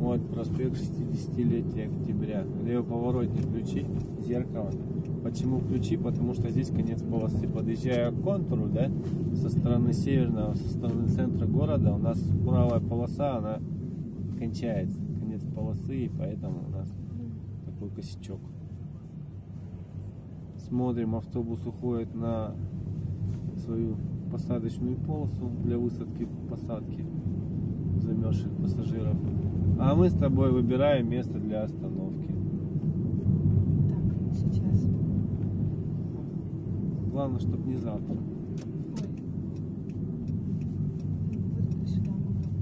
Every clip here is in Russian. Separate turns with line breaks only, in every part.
Вот проспект 60-летия октября. Левый поворотник включи, зеркало. Почему включи? Потому что здесь конец полосы. Подъезжая к контуру, да, со стороны северного, со стороны центра города, у нас правая полоса, она кончается. Конец полосы, и поэтому у нас такой косячок. Смотрим, автобус уходит на свою посадочную полосу для высадки, посадки замерзших пассажиров. А мы с тобой выбираем место для остановки.
Так, сейчас.
Главное, чтобы не завтра.
Ой. Вот сюда.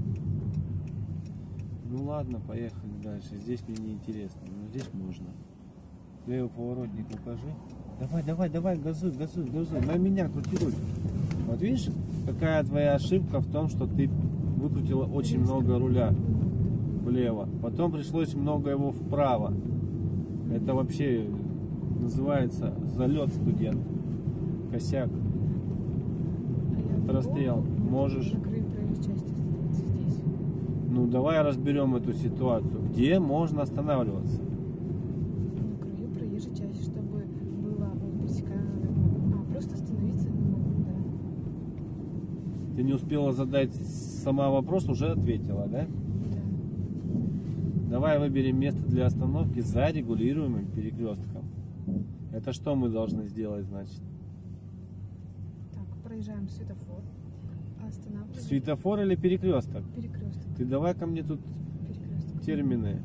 Ну ладно, поехали дальше. Здесь мне не интересно, но здесь можно. Левый поворотник укажи. Давай, газуй. На меня крути руль. Вот видишь, какая твоя ошибка в том, что ты выкрутила очень много руля влево. Потом пришлось много его вправо. Это вообще называется залет, студент. Косяк. Расстрел. Можешь.
Закрыть проезжей части остановиться здесь.
Ну давай разберем эту ситуацию. Где можно останавливаться?
На краю проезжей части, чтобы было пересекание. Просто остановиться не могу, да.
Ты не успела задать сама вопрос, уже ответила, да?
Да.
Давай выберем место для остановки за регулируемым перекрестком. Это что мы должны сделать, значит?
Так, проезжаем светофор. Останавливаем.
Светофор или перекресток?
Перекресток.
Ты давай ко мне тут
Перекресток.
термины.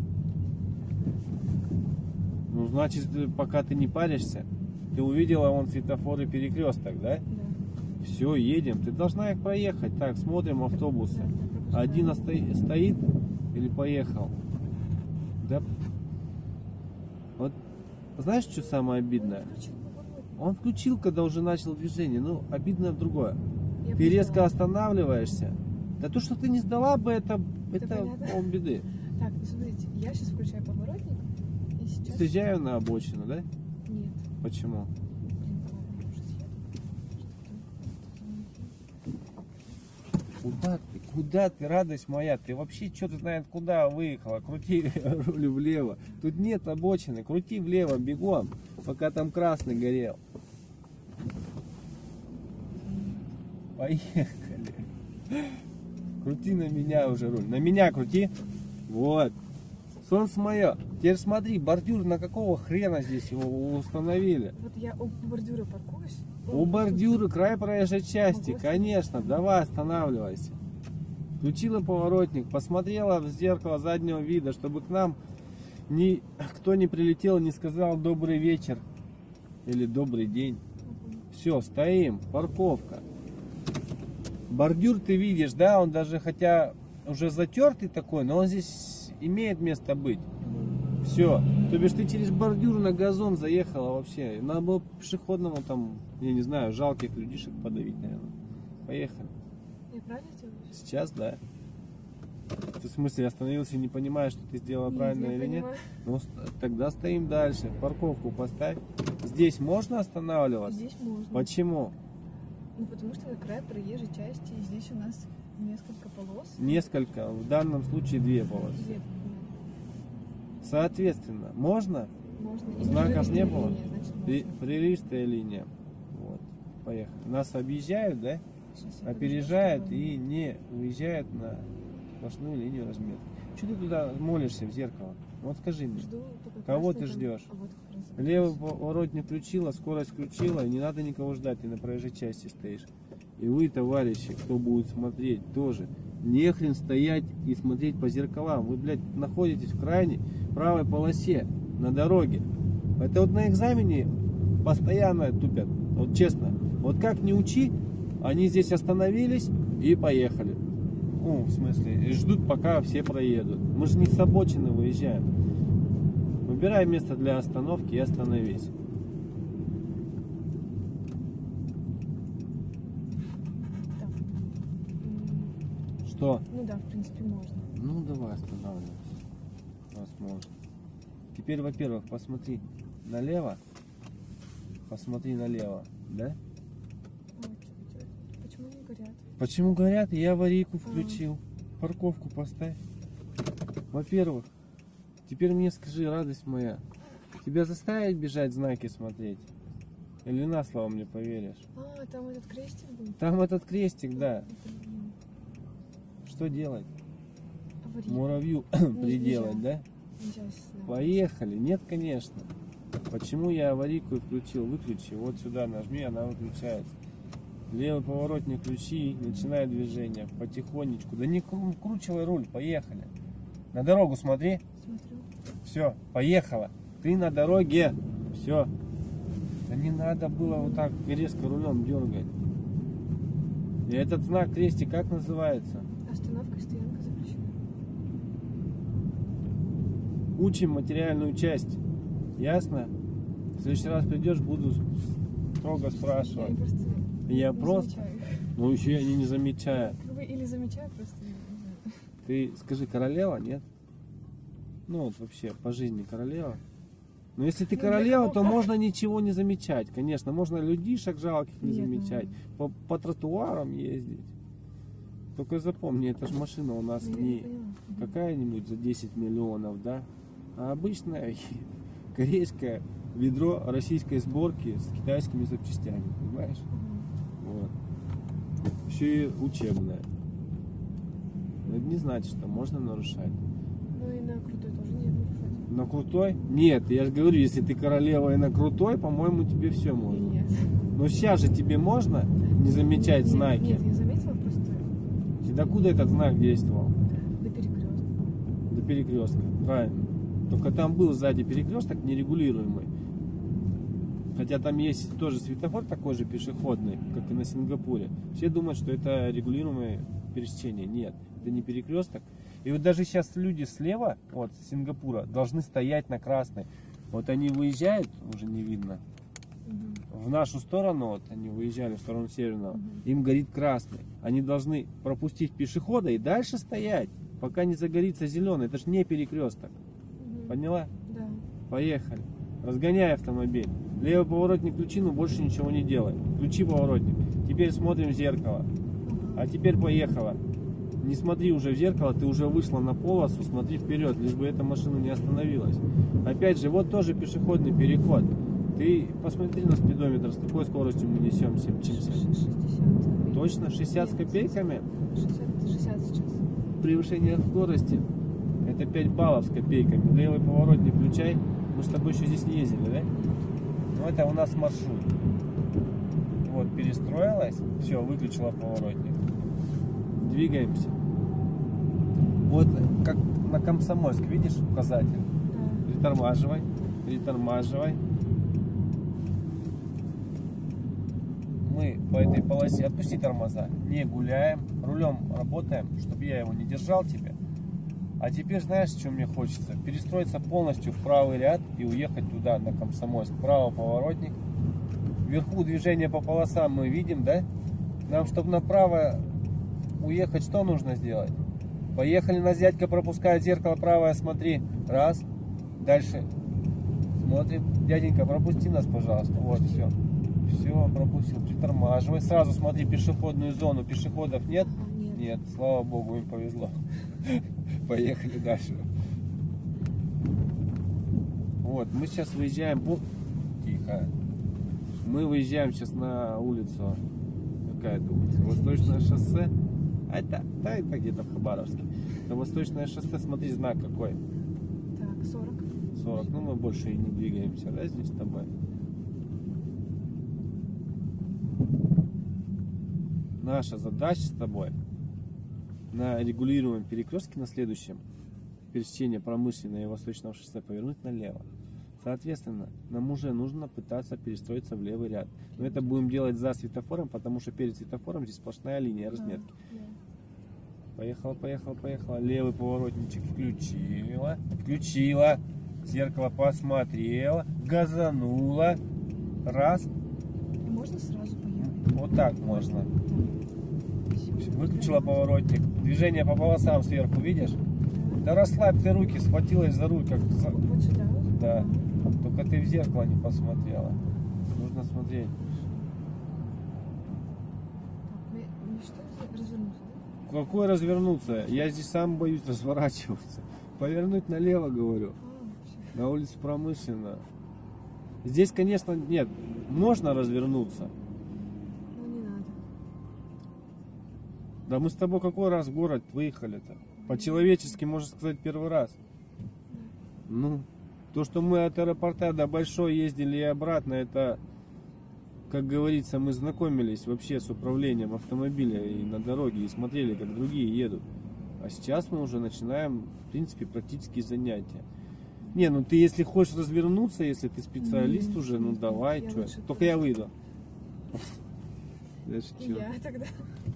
Ну, значит, пока ты не паришься, ты увидела вон светофор и перекресток, да?
Да.
Все, едем. Ты должна их проехать. Так, смотрим автобусы.
Да,
Один стоит или поехал? Да. Вот, знаешь, что самое обидное? Он включил, когда уже начал движение. Ну, обидно другое.
Я
Ты резко
поняла.
останавливаешься. Да то, что ты не сдала бы, это
понятно?
полбеды.
Так, ну смотрите, я сейчас включаю поворотник и сейчас...
Съезжаю на обочину, да?
Нет.
Почему?
Блин, ладно, я уже съеду.
Куда ты, радость моя? Ты вообще что-то знаешь, куда выехала? Крути руль влево. Тут нет обочины. Крути влево, бегом, пока там красный горел. Поехали. Крути на меня уже руль. На меня крути. Вот. Солнце мое. Теперь смотри, бордюр на какого хрена здесь его установили?
Вот я у бордюра паркуюсь.
У бордюра, край проезжей части,
Могу?
конечно, давай останавливайся. Включила поворотник, посмотрела в зеркало заднего вида, чтобы к нам никто не прилетел, не сказал добрый вечер или добрый день. Все, стоим, парковка. Бордюр ты видишь, да, он даже хотя уже затертый такой, но он здесь имеет место быть. Все, то бишь ты через бордюр на газон заехала вообще. Надо было пешеходному там, я не знаю, жалких людишек подавить, наверное. Поехали.
Я правильно делаю?
Сейчас, да. Ты в смысле остановился и не понимаешь, что ты сделала правильно
я
или нет?
понимаю.
Ну, тогда стоим дальше. Парковку поставь. Здесь можно останавливаться?
Здесь можно.
Почему?
Ну, потому что это край проезжей части, и здесь у нас несколько полос.
Несколько, в данном случае 2 полосы.
Две.
Соответственно, можно?
Можно. И
Знаков не
прерывистая
было?
линия, значит, можно.
Прерывистая линия. Вот, поехали. Нас объезжают, да?
Сейчас я
Опережают
подожду,
и не выезжают на сплошную линию разметки. Что ты туда молишься в зеркало? Вот скажи мне.
Жду, пока
Кого
красный
ты
там-
ждешь?
А вот как раз
Левый
запустился.
поворотник включила, скорость включила, и не надо никого ждать, ты на проезжей части стоишь. И вы, товарищи, кто будет смотреть, тоже. Не хрен стоять и смотреть по зеркалам. Вы, блядь, находитесь в крайней правой полосе на дороге. Это вот на экзамене постоянно тупят. Вот честно. Вот как не учи, они здесь остановились и поехали. Ну, в смысле, и ждут, пока все проедут. Мы же не с обочины выезжаем. Выбирай место для остановки и остановись.
Так.
Что?
Ну да, в принципе, можно.
Ну, давай останавливайся. Возможно. Теперь, во-первых, посмотри налево. Посмотри налево, да?
Почему не горят?
Почему горят? Я аварийку включил. Парковку поставь. Во-первых, теперь мне скажи, радость моя, тебя заставить бежать знаки смотреть? Или на слово мне поверишь?
А, там этот крестик был?
Там этот крестик, да.
Блин.
Что делать?
Аварийка.
Муравью приделать, да?
Нельзя остановиться.
Поехали. Нет, конечно. Почему я аварийку включил? Выключи. Вот сюда нажми, она выключается. Левый поворотник ключи, начинает движение. Потихонечку. Да не кручивай руль, поехали. На дорогу смотри.
Смотрю.
Все, поехала. Ты на дороге. Все. Да не надо было вот так резко рулем дергать. И этот знак крестик как называется?
Остановка и стоянка запрещена.
Учим материальную часть. Ясно? В следующий раз придешь, буду строго спрашивать.
Я
Я
не
просто...
замечаю.
Ну еще я не замечаю.
Как бы или замечаю, просто не знаю.
Ты скажи, королева, нет? Ну вот вообще по жизни королева. Но если ты
Ну,
королева,
для
то
кого?
можно ничего не замечать. Конечно, можно людишек жалких не
Нет,
замечать.
ну.
По тротуарам ездить. Только запомни, эта же машина у нас
Ну, я
не
поняла.
какая-нибудь за 10 миллионов, да? А обычная корейское ведро российской сборки с китайскими запчастями, понимаешь?
Мгм.
Вот. Еще и учебная. Это не значит, что можно нарушать.
Ну и на крутой тоже не нарушать.
На крутой? Нет, я же говорю, если ты королева и на крутой, по-моему, тебе все можно.
Нет.
Но сейчас же тебе можно не замечать
Нет,
знаки?
Нет, я заметила просто
Докуда этот знак действовал?
до перекрестка.
До перекрестка, правильно. Только там был сзади перекресток нерегулируемый. Хотя там есть тоже светофор такой же пешеходный, как и на Сингапуре. Все думают, что это регулируемое пересечение. Нет, это не перекресток. И вот даже сейчас люди слева, вот с Сингапура, должны стоять на красной. Вот они выезжают, уже не видно.
Мгм.
В нашу сторону, вот они выезжали в сторону Северного,
Мгм.
им горит красный. Они должны пропустить пешехода и дальше стоять, пока не загорится зеленый. Это же не перекресток.
Мгм.
Поняла?
Да.
Поехали. Разгоняй автомобиль. Левый поворотник включи, но больше ничего не делай. Включи поворотник. Теперь смотрим в зеркало. А теперь поехала. Не смотри уже в зеркало, ты уже вышла на полосу, смотри вперед, лишь бы эта машина не остановилась. Опять же, вот тоже пешеходный переход. Ты посмотри на спидометр, с какой скоростью мы несемся, мчимся.
60.
Точно 60 с копейками?
60 сейчас.
Превышение скорости. Это 5 баллов с копейками. Левый поворотник включай. Мы с тобой еще здесь не ездили, да? Ну это у нас маршрут. Вот, перестроилась. Все, выключила поворотник. Двигаемся. Вот как на Комсомольск, видишь указатель?
Да.
Притормаживай. Притормаживай. Мы по этой полосе, отпусти тормоза, не гуляем, рулем работаем, чтобы я его не держал тебе. А теперь знаешь, что мне хочется? Перестроиться полностью в правый ряд и уехать туда, на Комсомольск. Право поворотник. Вверху движение по полосам мы видим, да? Нам, чтобы направо уехать, что нужно сделать? Поехали, нас дядька пропускает, зеркало правое, смотри. Раз. Дальше. Смотрим. Дяденька, пропусти нас, пожалуйста. Вот, все. Все, пропустил. Притормаживай. Сразу смотри пешеходную зону. Пешеходов нет?
Ага, нет.
Нет, слава богу, им повезло. Поехали дальше. Вот, мы сейчас выезжаем Тихо. Мы выезжаем сейчас на улицу. Какая это улица? Восточное шоссе. А это, да, это где-то в Хабаровске. Это Восточное шоссе, смотри, знак какой.
Так, 40.
40. Ну мы больше и не двигаемся, да, здесь с тобой. Наша задача с тобой на регулируемом перекрестке на следующем пересечении Промышленного и Восточного шоссе повернуть налево. Соответственно, нам уже нужно пытаться перестроиться в левый ряд. Но это будем делать за светофором, потому что перед светофором здесь сплошная линия разметки.
Да.
Поехала, поехала, поехала. Левый поворотничек включила. Включила. Зеркало посмотрела. Газанула. Раз.
Можно сразу поехать?
Вот так можно.
Всё.
Выключила поворотник. Движение по полосам сверху, видишь? Да расслабь ты руки, схватилась за руль, как за...
Вот сюда?
Да. Только ты в зеркало не посмотрела. Нужно смотреть.
Так, мне что, развернуться, да?
Какой развернуться? Я здесь сам боюсь разворачиваться. Повернуть налево, говорю.
Вообще.
На улицу Промышленная. Здесь, конечно, нет. Можно развернуться.
Ну не надо.
Да мы с тобой какой раз в город выехали-то? По-человечески, можно сказать, первый раз. Ну, то, что мы от аэропорта до Большой ездили и обратно, это, как говорится, мы знакомились вообще с управлением автомобиля и на дороге, и смотрели, как другие едут. А сейчас мы уже начинаем, в принципе, практические занятия. Не, ну ты если хочешь развернуться, если ты специалист уже, ну давай,
Я
что.
лучше
Только
тоже.
я выйду. Я
И
шучу.
я тогда.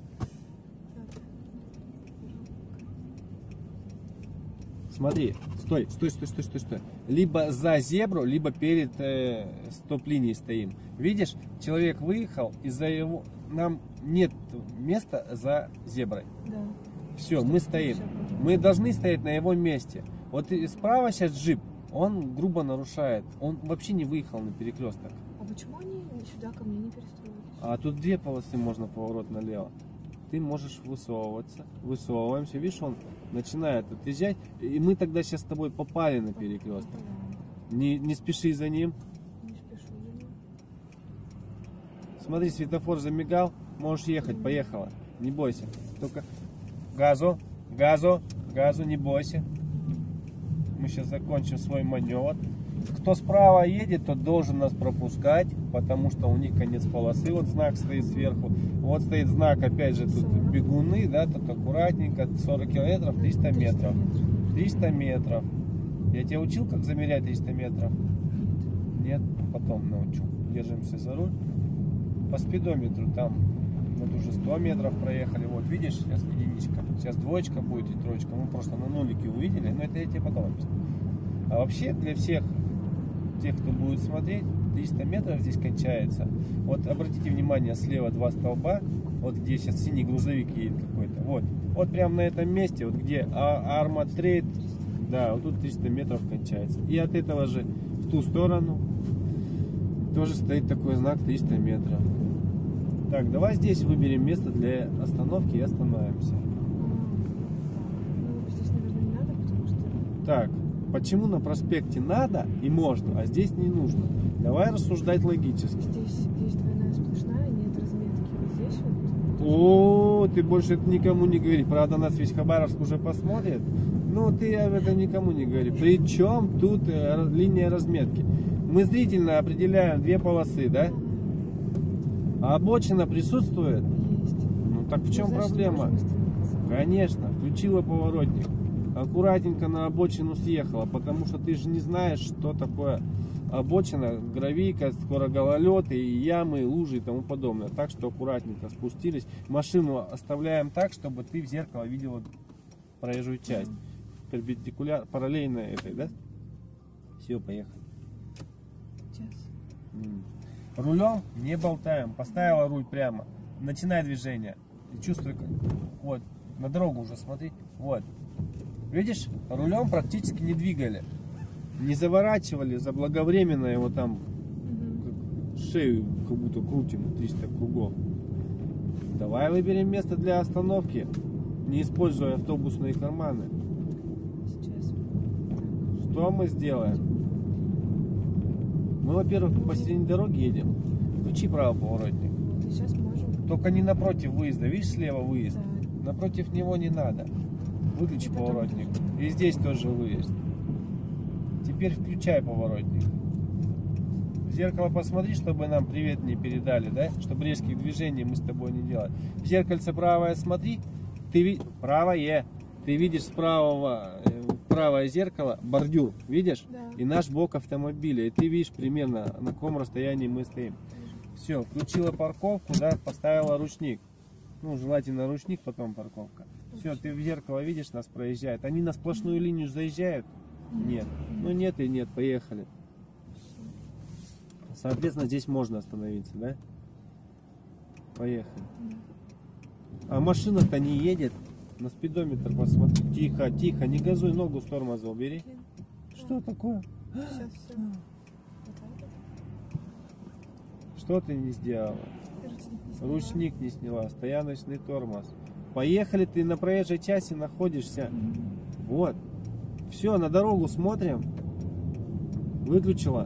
Смотри, стой. Либо за зебру, либо перед стоп-линией стоим. Видишь, человек выехал, из-за его... Нам нет места за зеброй.
Да.
Все, мы стоим.
Всё.
Мы должны стоять на его месте. Вот и справа сейчас джип, он грубо нарушает. Он вообще не выехал на перекресток.
А почему они сюда ко мне не перестроились?
А тут две полосы, можно поворот налево. Ты можешь высовываться. Высовываемся. Видишь, он начинает отъезжать. И мы тогда сейчас с тобой попали на перекресток. Не спеши за ним.
Не спешу за ним.
Смотри, светофор замигал. Можешь ехать. Поехала. Не бойся. Только газу, не бойся. Мы сейчас закончим свой маневр. Кто справа едет, тот должен нас пропускать, потому что у них конец полосы. Вот знак стоит сверху. Вот стоит знак, опять же, тут
40.
бегуны, да, тут аккуратненько, 40 километров, 300 метров. 300 метров. Я тебя учил, как замерять 300 метров? Нет, потом научу. Держимся за руль. По спидометру там вот уже 100 метров проехали. Вот видишь, сейчас единичка. Сейчас двоечка будет и троечка. Мы просто на нолике увидели, но это я тебе потом объясню. А вообще для всех тех, кто будет смотреть, 300 метров здесь кончается. Вот обратите внимание, слева два столба, вот где сейчас синий грузовик едет какой-то. Вот прямо на этом месте, вот где Arma Trade, да, вот тут 300 метров кончается. И от этого же в ту сторону тоже стоит такой знак 300 метров. Так, давай здесь выберем место для остановки и остановимся.
Ну, здесь, наверное, не надо, потому что...
Так, почему на проспекте надо и можно, а здесь не нужно? Давай рассуждать логически.
Здесь двойная сплошная, нет разметки. Вот здесь вот...
О, ты больше это никому не говори. Правда, нас весь Хабаровск уже посмотрит. Ну, ты об этом никому не говори. Причем тут линия разметки. Мы зрительно определяем две полосы, да? А обочина присутствует?
Есть.
Ну, так в чем
Ну, значит,
проблема?
можем остановиться.
Конечно, включила поворотник. Аккуратненько на обочину съехала, потому что ты же не знаешь, что такое обочина, гравийка, скоро гололед, и ямы, и лужи и тому подобное. Так что аккуратненько спустились. Машину оставляем так, чтобы ты в зеркало видела проезжую часть. Перпендикуляр, параллельно этой, да? Все, поехали.
Сейчас.
Рулем не болтаем. Поставила руль прямо. Начинай движение. И чувствуй, как... Вот, на дорогу уже смотри. Вот. Видишь, рулем практически не двигали. Не заворачивали, заблаговременно его там шею как будто крутим 300 кругов. Давай выберем место для остановки, не используя автобусные карманы.
Сейчас.
Что мы сделаем? Мы, во-первых, посередине дороги едем. Включи правый поворотник.
Вот, и сейчас можем...
Только не напротив выезда. Видишь, слева выезд.
Да.
Напротив него не надо. Выключи
И потом
поворотник. И здесь тоже выезд. Теперь включай поворотник. В зеркало посмотри, чтобы нам привет не передали, да? Чтобы резких движений мы с тобой не делали. В зеркальце правое смотри. Правое. Ты видишь справа правое зеркало бордюр. Видишь?
Да.
И наш бок автомобиля. И ты видишь примерно, на каком расстоянии мы стоим. Все, включила парковку, да, поставила ручник. Ну, желательно ручник, потом парковка. Все, ты в зеркало видишь, нас проезжают. Они на сплошную линию заезжают? Нет. Ну нет и нет, поехали. Соответственно, здесь можно остановиться, да? Поехали. А машина-то не едет. На спидометр посмотри. Тихо, тихо, не газуй, ногу с тормоза убери. Что такое?
Сейчас все. Вот так вот.
Что ты не сделала?
Ручник не сняла.
Ручник не сняла, стояночный тормоз. Поехали, ты на проезжей части находишься. Вот. Все, на дорогу смотрим. Выключила.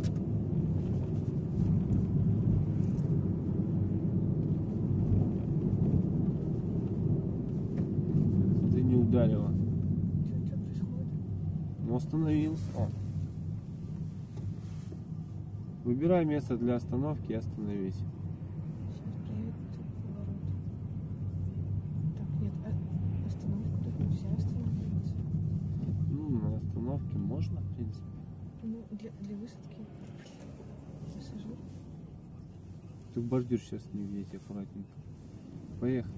Ты не ударила.
Что происходит?
Ну, остановился. О. Выбирай место для остановки и остановись.
Сейчас приедет поворот. Так, нет, остановку тут нельзя останавливаться.
Ну, на остановке можно, в принципе.
Ну, для высадки пассажир.
Ты в бордюр сейчас не въедь, аккуратненько. Поехали.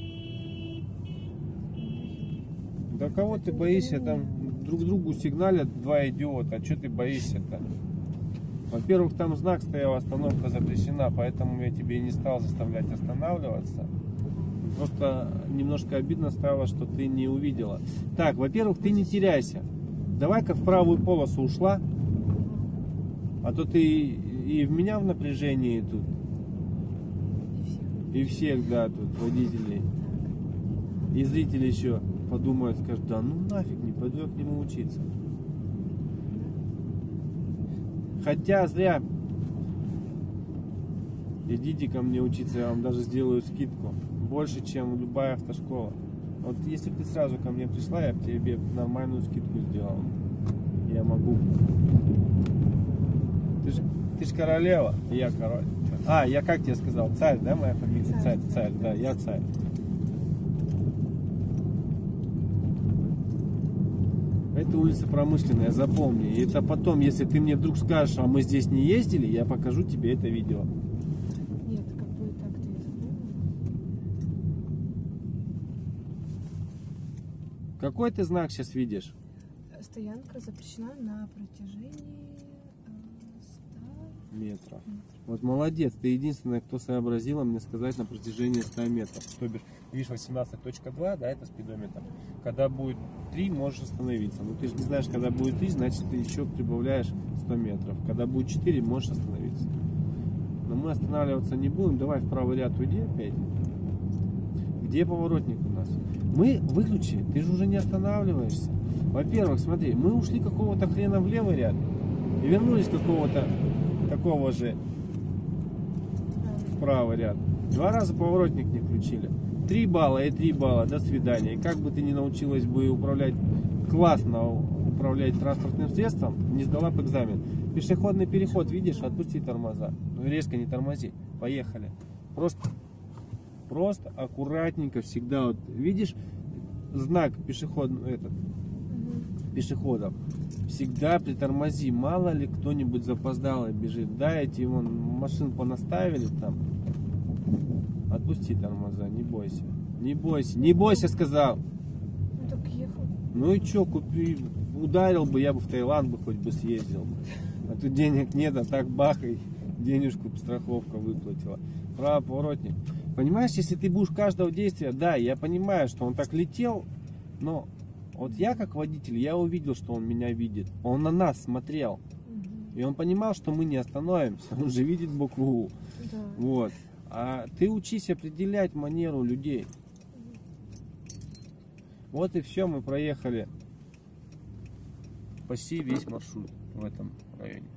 Да кого ты боишься? Там друг другу сигналят два идиота. А что ты боишься-то? Во-первых, там знак стоял, остановка запрещена, поэтому я тебе и не стал заставлять останавливаться. Просто немножко обидно стало, что ты не увидела. Так, во-первых, ты не теряйся. Давай-ка в правую полосу ушла. А то ты и в меня в напряжении тут. И всех, да, тут водителей. И зрители еще подумают, скажут, да ну нафиг, не пойду я к нему учиться. Хотя зря. Идите ко мне учиться, я вам даже сделаю скидку. Больше, чем любая автошкола. Вот если бы ты сразу ко мне пришла, я бы тебе нормальную скидку сделал. Я могу. Ты ж королева, и я король. А, я как тебе сказал? Царь, да, моя фамилия? Царь, царь, да, я царь. Это улица Промышленная, запомни. И это потом, если ты мне вдруг скажешь, а мы здесь не ездили, я покажу тебе это видео.
Нет, как бы так-то я запомнила.
Какой ты знак сейчас видишь?
Стоянка запрещена на протяжении 100
Метров. Вот молодец, ты единственная, кто сообразила мне сказать на протяжении 100 метров. То бишь, видишь, 18.2, да, это спидометр. Когда будет 3, можешь остановиться. Но ты же не знаешь, когда будет 3, значит ты еще прибавляешь 100 метров. Когда будет 4, можешь остановиться. Но мы останавливаться не будем. Давай в правый ряд уйди опять. Где поворотник у нас? Мы выключи, ты же уже не останавливаешься. Во-первых, смотри, мы ушли какого-то хрена в левый ряд и вернулись какого-то такого же в правый ряд. 2 раза поворотник не включили. 3 балла и 3 балла, до свидания. И как бы ты ни научилась бы управлять, классно управлять транспортным средством, не сдала бы экзамен. Пешеходный переход, видишь, отпусти тормоза. Резко не тормози. Поехали. Просто аккуратненько всегда. Вот, видишь знак пешеходов? Всегда притормози. Мало ли кто-нибудь запоздалый бежит. Да, эти вон машин понаставили там. Отпусти тормоза, не бойся. Не бойся, не бойся, сказал.
Ну так ехал.
Ну и чё, купи, ударил бы, я бы в Таиланд бы хоть бы съездил бы. А тут денег нет, а так бах, и денежку страховка выплатила. Право, поворотник. Понимаешь, если ты будешь каждого действия, да, я понимаю, что он так летел, но вот я как водитель, я увидел, что он меня видит. Он на нас смотрел. И он понимал, что мы не остановимся. Он же видит букву У.
Да.
Вот. А ты учись определять манеру людей. Вот и все, мы проехали почти весь маршрут в этом районе.